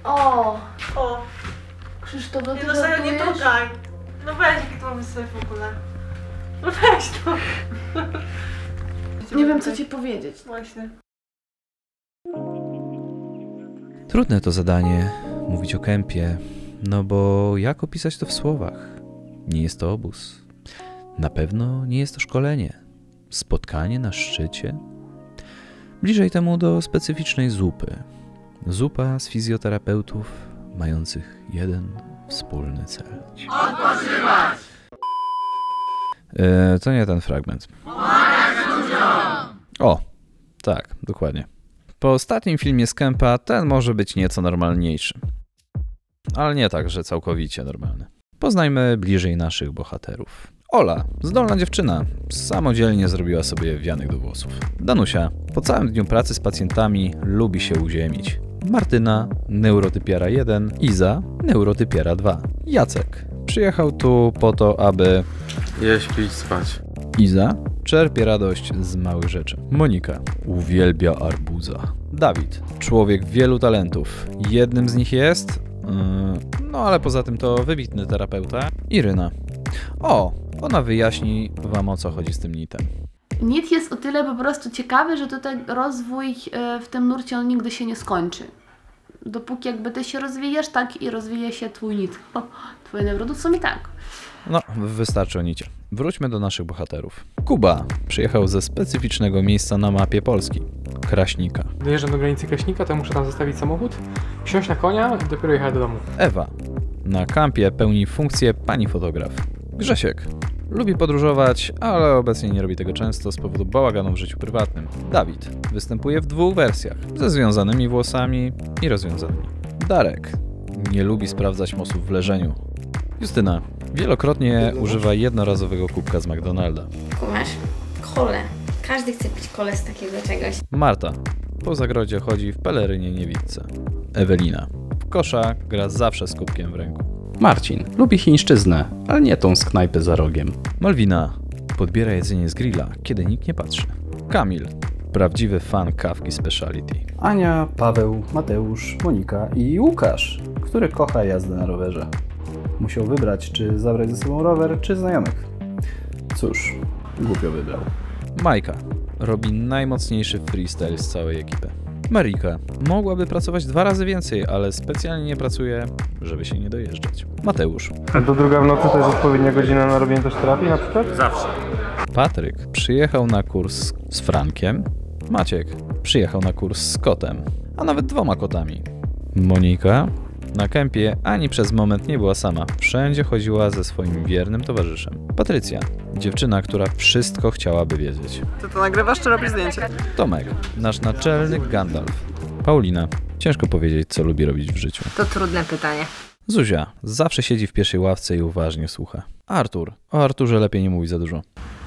O! O! Krzysztof, no ty No serio, nie żartujesz? tutaj. No weź, jaki to mamy sobie w ogóle. No weź to. Nie wiem, co ci powiedzieć. Właśnie. Trudne to zadanie, mówić o kempie, no bo jak opisać to w słowach? Nie jest to obóz. Na pewno nie jest to szkolenie. Spotkanie na szczycie. Bliżej temu do specyficznej zupy. Zupa z fizjoterapeutów mających jeden wspólny cel. Odpoczywać! To nie ten fragment. O, tak, dokładnie. Po ostatnim filmie z kempa ten może być nieco normalniejszy. Ale nie tak, że całkowicie normalny. Poznajmy bliżej naszych bohaterów. Ola, zdolna dziewczyna, samodzielnie zrobiła sobie wianek do włosów. Danusia, po całym dniu pracy z pacjentami lubi się uziemić. Martyna, neurotypiara 1, Iza, neurotypiara 2. Jacek, przyjechał tu po to, aby jeść, pić, spać. Iza czerpie radość z małych rzeczy. Monika uwielbia arbuza. Dawid, człowiek wielu talentów. Jednym z nich jest... no ale poza tym to wybitny terapeuta. Iryna. O, ona wyjaśni wam, o co chodzi z tym nitem. Nit jest o tyle po prostu ciekawy, że tutaj rozwój w tym nurcie on nigdy się nie skończy. Dopóki jakby ty się rozwijasz, tak i rozwija się twój nit. Twoje neurodu w sumie tak. No, wystarczy o nicie. Wróćmy do naszych bohaterów. Kuba przyjechał ze specyficznego miejsca na mapie Polski. Kraśnika. Dojeżdżam do granicy Kraśnika, to muszę tam zostawić samochód, wsiąść na konia i dopiero jechać do domu. Ewa na kampie pełni funkcję pani fotograf. Grzesiek lubi podróżować, ale obecnie nie robi tego często z powodu bałaganu w życiu prywatnym. Dawid występuje w dwóch wersjach, ze związanymi włosami i rozwiązanymi. Darek nie lubi sprawdzać mosów w leżeniu. Justyna wielokrotnie używa jednorazowego kubka z McDonalda. Kumasz? Kole. Każdy chce pić kole z takiego czegoś. Marta po zagrodzie chodzi w pelerynie niewidce. Ewelina w kosza gra zawsze z kubkiem w ręku. Marcin lubi chińszczyznę, ale nie tą z knajpy za rogiem. Malwina podbiera jedzenie z grilla, kiedy nikt nie patrzy. Kamil prawdziwy fan kawki speciality. Ania, Paweł, Mateusz, Monika i Łukasz, który kocha jazdę na rowerze. Musiał wybrać, czy zabrać ze sobą rower, czy znajomych. Cóż, głupio wybrał. Majka robi najmocniejszy freestyle z całej ekipy. Marika mogłaby pracować 2 razy więcej, ale specjalnie nie pracuje, żeby się nie dojeżdżać. Mateusz. A do 2 w nocy to jest odpowiednia godzina na robienie też terapii na przykład? Zawsze. Patryk przyjechał na kurs z Frankiem. Maciek przyjechał na kurs z kotem, a nawet 2 kotami. Monika na kempie ani przez moment nie była sama. Wszędzie chodziła ze swoim wiernym towarzyszem. Patrycja, dziewczyna, która wszystko chciałaby wiedzieć. Ty to nagrywasz, czy robisz zdjęcie? Tomek, nasz naczelny Gandalf. Paulina, ciężko powiedzieć, co lubi robić w życiu. To trudne pytanie. Zuzia, zawsze siedzi w pierwszej ławce i uważnie słucha. Artur, o Arturze lepiej nie mówić za dużo.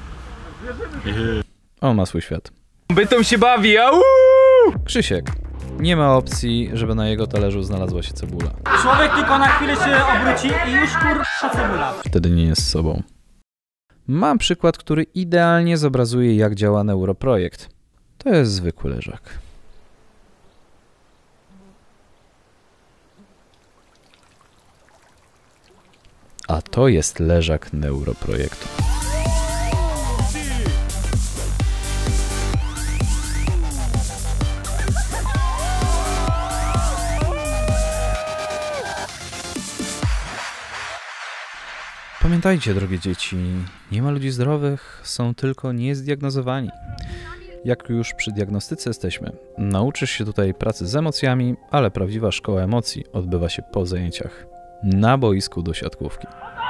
On ma swój świat. Bytom się bawi, au! Krzysiek, nie ma opcji, żeby na jego talerzu znalazła się cebula. Człowiek tylko na chwilę się obróci i już kurwa cebula. Wtedy nie jest sobą. Mam przykład, który idealnie zobrazuje, jak działa neuroprojekt. To jest zwykły leżak. A to jest leżak neuroprojektu. Pamiętajcie, drogie dzieci, nie ma ludzi zdrowych, są tylko niezdiagnozowani. Jak już przy diagnostyce jesteśmy, nauczysz się tutaj pracy z emocjami, ale prawdziwa szkoła emocji odbywa się po zajęciach, na boisku do siatkówki.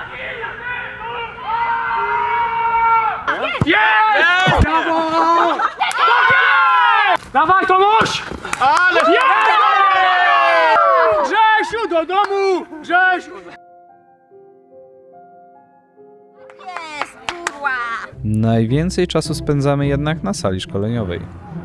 Jest! Brawo! Dawaj, Tomuś! Ale Grzesiu, do domu! Grzesiu! Najwięcej czasu spędzamy jednak na sali szkoleniowej.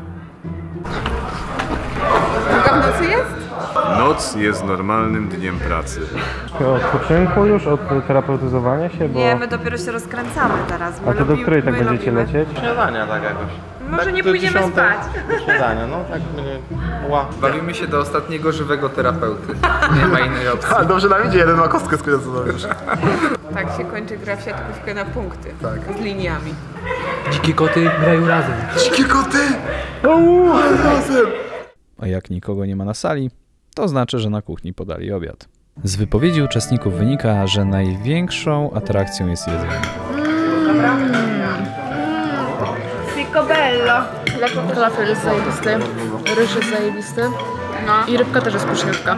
Druga w nocy jest? Noc jest normalnym dniem pracy. Odpoczynku już, od terapeutyzowania się, bo... Nie, my dopiero się rozkręcamy teraz. A to do której tak będziecie lecieć? Śniadania tak jakoś. Może nie pójdziemy spać. Śniadania, no tak będzie. Bawimy się do ostatniego żywego terapeuty. Nie ma innej opcji. A dobrze nam idzie, jeden ma kostkę skręconą już. Tak się kończy gra w siatkówkę na punkty. Tak. Z liniami. Dzikie koty grają razem. Dzikie koty! Razem! A jak nikogo nie ma na sali, to znaczy, że na kuchni podali obiad. Z wypowiedzi uczestników wynika, że największą atrakcją jest jedzenie. Picobello. Falafel jest zajebisty, ryż jest zajebisty i rybka też jest pyszniutka.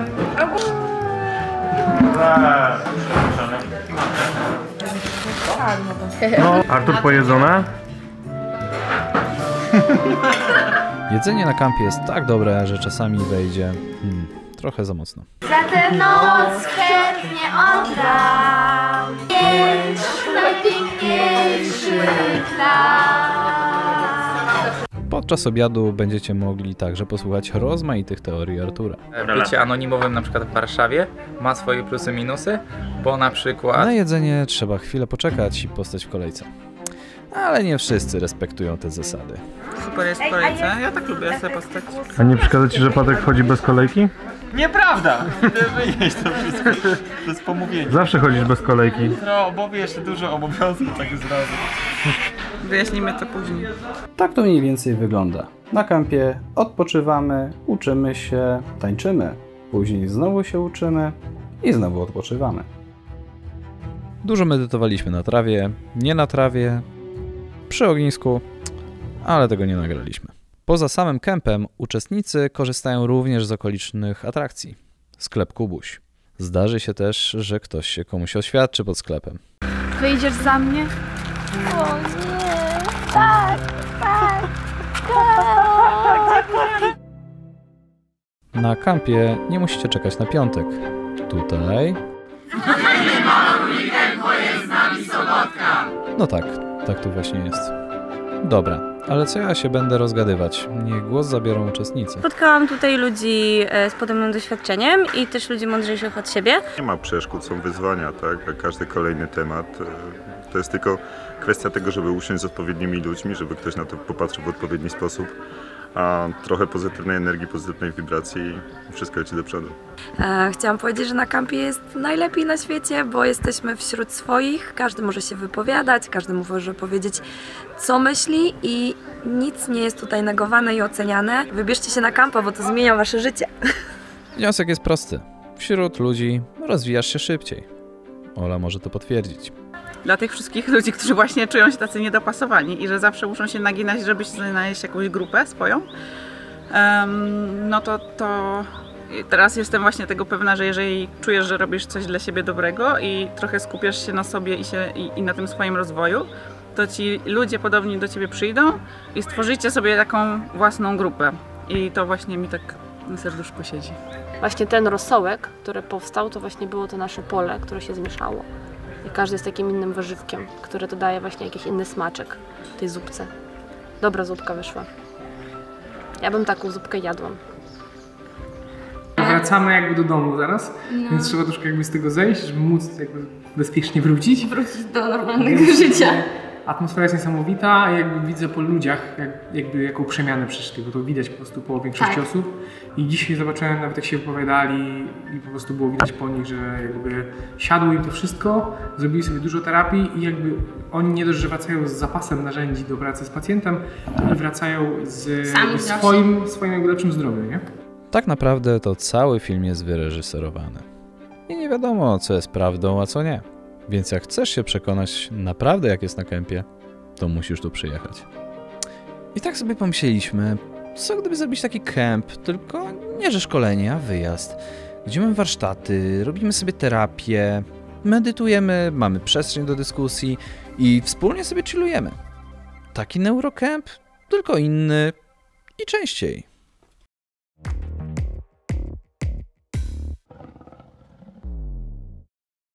Artur, pojedzone? Jedzenie na kampie jest tak dobre, że czasami wejdzie trochę za mocno. Za tę noc chętnie oddam 5 najpiękniejszych lat. Podczas obiadu będziecie mogli także posłuchać rozmaitych teorii Artura. Bycie anonimowym na przykład w Warszawie ma swoje plusy, minusy, bo na przykład... Na jedzenie trzeba chwilę poczekać i postać w kolejce. Ale nie wszyscy respektują te zasady. Super jest w kolejce. Ja tak lubię sobie postać. A nie przeszkadza ci, że Patryk wchodzi bez kolejki? Nieprawda! Wyjeść to wszystko. To jest pomówienie. Zawsze chodzisz bez kolejki. No, bo wiesz, dużo obowiązków tak zrazu. Wyjaśnimy to później. Tak to mniej więcej wygląda. Na kampie odpoczywamy, uczymy się, tańczymy. Później znowu się uczymy i znowu odpoczywamy. Dużo medytowaliśmy na trawie, nie na trawie, przy ognisku, ale tego nie nagraliśmy. Poza samym kempem uczestnicy korzystają również z okolicznych atrakcji. Sklep Kubuś. Zdarzy się też, że ktoś się komuś oświadczy pod sklepem. Wyjdziesz za mnie? O nie, tak. Na kampie nie musicie czekać na piątek. Tutaj... No tak to właśnie jest. Dobra, ale co ja się będę rozgadywać? Niech głos zabiorą uczestnicy. Spotkałam tutaj ludzi z podobnym doświadczeniem i też ludzi mądrzejszych od siebie. Nie ma przeszkód, są wyzwania, tak? Jak każdy kolejny temat. To jest tylko kwestia tego, żeby usiąść z odpowiednimi ludźmi, żeby ktoś na to popatrzył w odpowiedni sposób. A trochę pozytywnej energii, pozytywnej wibracji i wszystko leci do przodu. Chciałam powiedzieć, że na kampie jest najlepiej na świecie, bo jesteśmy wśród swoich, każdy może się wypowiadać, każdy może powiedzieć, co myśli i nic nie jest tutaj negowane i oceniane. Wybierzcie się na kampa, bo to zmienia wasze życie. Wniosek jest prosty. Wśród ludzi rozwijasz się szybciej. Ola może to potwierdzić. Dla tych wszystkich ludzi, którzy właśnie czują się tacy niedopasowani i że zawsze muszą się naginać, żeby znaleźć jakąś grupę swoją, no to teraz jestem właśnie tego pewna, że jeżeli czujesz, że robisz coś dla siebie dobrego i trochę skupiasz się na sobie i na tym swoim rozwoju, to ci ludzie podobni do ciebie przyjdą i stworzycie sobie taką własną grupę. I to właśnie mi tak na serduszku siedzi. Właśnie ten rosołek, który powstał, to właśnie było to nasze pole, które się zmieszało. I każdy jest takim innym warzywkiem, które dodaje właśnie jakiś inny smaczek tej zupce. Dobra zupka wyszła. Ja bym taką zupkę jadła. Wracamy jakby do domu zaraz, więc trzeba troszkę jakby z tego zejść, żeby móc jakby bezpiecznie wrócić. Wrócić do normalnego życia. Atmosfera jest niesamowita, a jakby widzę po ludziach, jakby jaką przemianę przeszli, bo to widać po prostu po większości osób. I dzisiaj zobaczyłem, nawet jak się wypowiadali i po prostu było widać po nich, że jakby siadło im to wszystko, zrobili sobie dużo terapii i jakby oni nie dość, że wracają z zapasem narzędzi do pracy z pacjentem i wracają z swoim jakby lepszym zdrowiem, nie? Tak naprawdę to cały film jest wyreżyserowany. I nie wiadomo, co jest prawdą, a co nie. Więc jak chcesz się przekonać naprawdę, jak jest na kempie, to musisz tu przyjechać. I tak sobie pomyśleliśmy, co gdyby zrobić taki kemp, tylko nie że szkolenie, a wyjazd. Gdzie mamy warsztaty, robimy sobie terapię, medytujemy, mamy przestrzeń do dyskusji i wspólnie sobie chillujemy. Taki neurocamp, tylko inny i częściej.